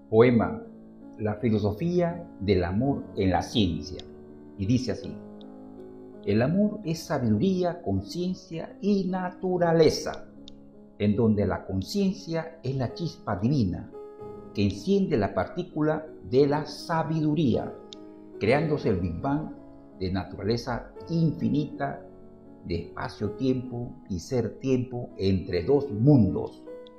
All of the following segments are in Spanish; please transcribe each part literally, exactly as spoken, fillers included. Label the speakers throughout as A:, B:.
A: Poema La filosofía del amor en la ciencia. Y dice así: el amor es sabiduría, conciencia y naturaleza, en donde la conciencia es la chispa divina que enciende la partícula de la sabiduría, creándose el Big Bang de naturaleza infinita, de espacio-tiempo y ser-tiempo entre dos mundos.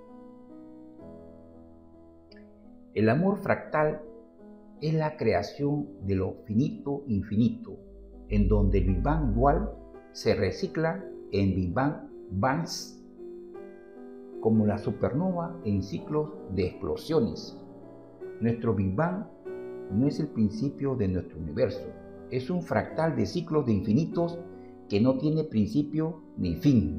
A: El amor fractal es la creación de lo finito infinito, en donde el Big Bang dual se recicla en Big Bang bangs, como la supernova en ciclos de explosiones. Nuestro Big Bang no es el principio de nuestro universo, es un fractal de ciclos de infinitos que no tiene principio ni fin.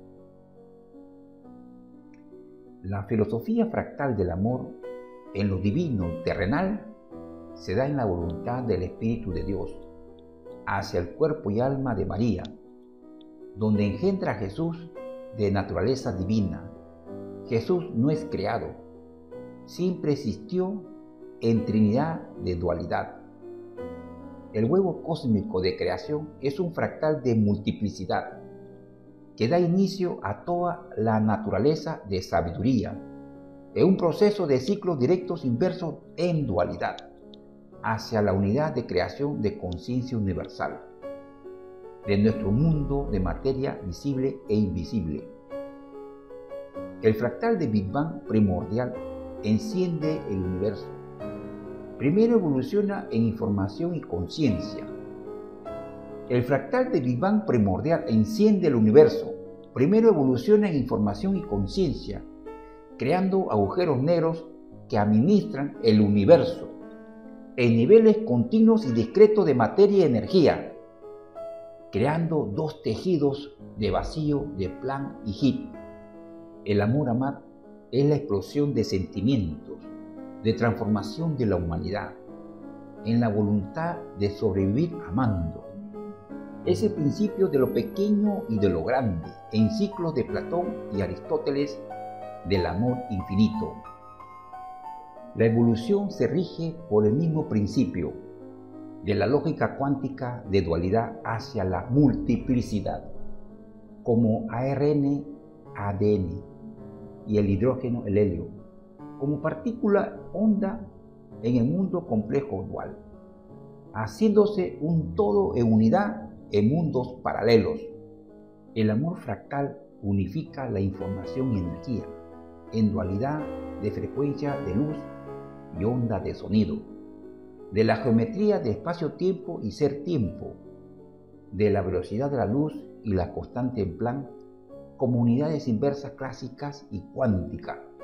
A: La filosofía fractal del amor en lo divino y terrenal se da en la voluntad del Espíritu de Dios hacia el cuerpo y alma de María, donde engendra a Jesús de naturaleza divina. Jesús no es creado, siempre existió en Trinidad de dualidad. El huevo cósmico de creación es un fractal de multiplicidad que da inicio a toda la naturaleza de sabiduría, en un proceso de ciclos directos inversos en dualidad, hacia la unidad de creación de conciencia universal, de nuestro mundo de materia visible e invisible. El fractal de Big Bang primordial enciende el universo. Primero evoluciona en información y conciencia. El fractal de Big Bang primordial enciende el universo. Primero evoluciona en información y conciencia, creando agujeros negros que administran el universo en niveles continuos y discretos de materia y energía, creando dos tejidos de vacío de Planck y Higgs. El amor amar es la explosión de sentimientos, de transformación de la humanidad, en la voluntad de sobrevivir amando. Es el principio de lo pequeño y de lo grande, en ciclos de Platón y Aristóteles, del amor infinito. La evolución se rige por el mismo principio de la lógica cuántica de dualidad hacia la multiplicidad, como A R N, A D N y el hidrógeno, el helio, como partícula onda en el mundo complejo dual, haciéndose un todo en unidad en mundos paralelos. El amor fractal unifica la información y energía en dualidad de frecuencia de luz y onda de sonido, de la geometría de espacio-tiempo y ser-tiempo, de la velocidad de la luz y la constante en Planck, como unidades inversas clásicas y cuánticas,